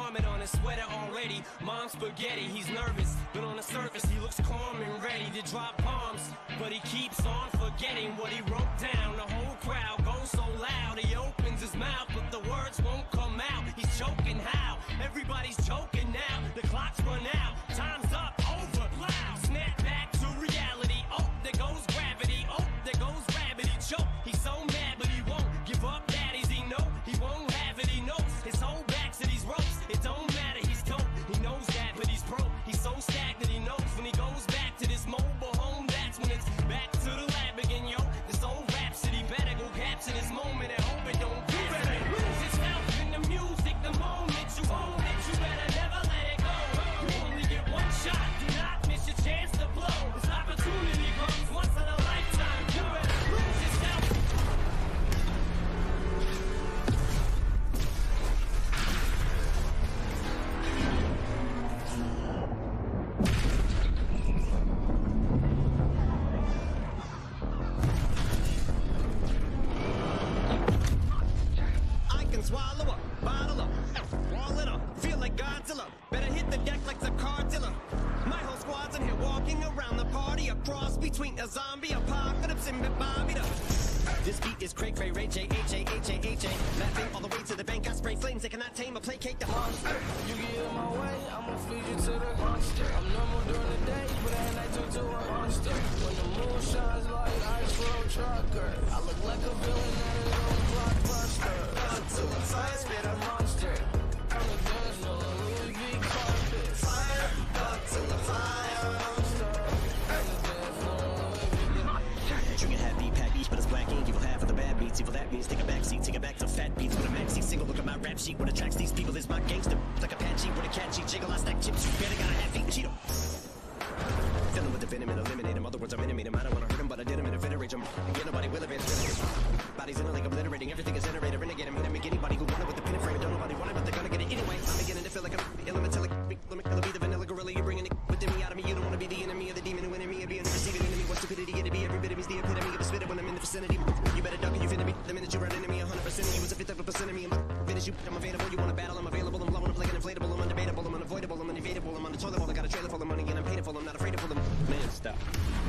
vomit on his sweater already. Mom's spaghetti, he's nervous, but on the surface he looks calm and ready to drop bombs. But he keeps on forgetting what he wrote down. The whole crowd goes so loud, he opens his mouth, but the words won't come out. He's choking how? Everybody's choking now. The clock's run out, time's up, over, loud. Snap back to reality. Oh, there goes gravity. Oh, there goes gravity. Choke. He's so mad, but he won't give up. Daddies, he know he won't have it. He knows his whole back to these ropes. It don't matter, he's dope. He knows that, but he's broke. He's so stagnant, he knows when he goes back to this mobile home. That's when it's back to the lab again, yo. This old rhapsody better go capture this moment and hope it don't get better. Lose itself in the music the moment you own it. You better never let it go. You only get one shot. Do not miss your chance to blow. This opportunity comes once in a lifetime. You better lose yourself. I can swallow up, bottle up, wall it up, feel like Godzilla. Better hit the deck like the Cartilla. My whole squad's in here walking around the party, a cross between a zombie apocalypse and Bobby. This beat is cray cray, Ray J, H-A-H-A-H-A. Laughing all the way to the bank, I spray flames that cannot tame or placate the monster. You get in my way, I'ma feed you to the monster. I'm normal during the day, but at night turn to a monster. When the moon shines like ice road trucker, I look like a villain at his own blockbuster. Until the fire spit a monster. On the dance floor, Louis V carpet. Fire, up till the fire monster. On the dance floor, Louis V. You can have beat, pack beach, but it's black ink. Evil half of the bad beats. Evil that means take a back seat, take it back to fat beats with a maxi single. Look at my rap sheet. What attracts these people is my gangster. Like Apache with a catchy jiggle. I stack chips. You better got a half eat Cheeto. Filling with the venom and eliminate him. Other words, I'm intimate him. I don't want to hurt him, but I did him in a fit of rage. Get nobody will advance. Bodies in a like obliterating. Everything is generated. Renegade. I mean, I make anybody who want it with the pin and frame. Don't nobody want it, but they're gonna get it anyway. I'm beginning to feel like I'm elemental. I'll be the vanilla gorilla. You're bringing it within me, out of me. You don't want to be the enemy of the demon who enemy of being the receiving enemy. What stupidity get to be? Every bit of me's the epitome of a spitter when I'm in the vicinity. You better duck and you fit me. The minute you run into me, 100% of you was a fifth of a percent of me. Finish you, I'm available. You want to battle? I'm available. I'm blowing up like an inflatable. I'm undebatable. I'm unavoidable. I'm unevadable. I'm on the toilet bowl. I got a trailer full of money and I'm paid for. I'm not afraid to pull them. Man, stop.